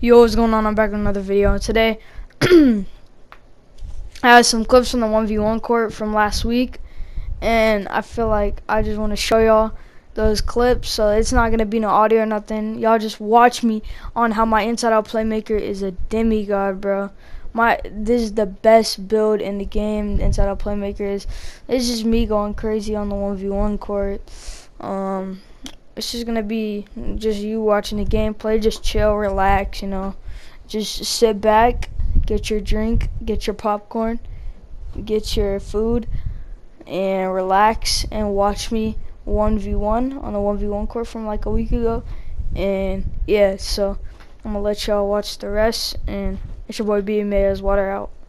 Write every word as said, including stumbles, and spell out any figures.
Yo, what's going on? I'm back with another video. And today, I have some clips from the one v one court from last week, and I feel like I just want to show y'all those clips. So it's not gonna be no audio or nothing. Y'all just watch me on how my inside out playmaker is a demigod, bro. My this is the best build in the game. Inside out playmaker is. It's just me going crazy on the one v one court. Um. It's just gonna be just you watching the gameplay, just chill, relax, you know, just sit back, get your drink, get your popcorn, get your food, and relax and watch me one v one on the one v one court from like a week ago. And yeah, so I'm gonna let y'all watch the rest, and it's your boy B M A as Water out.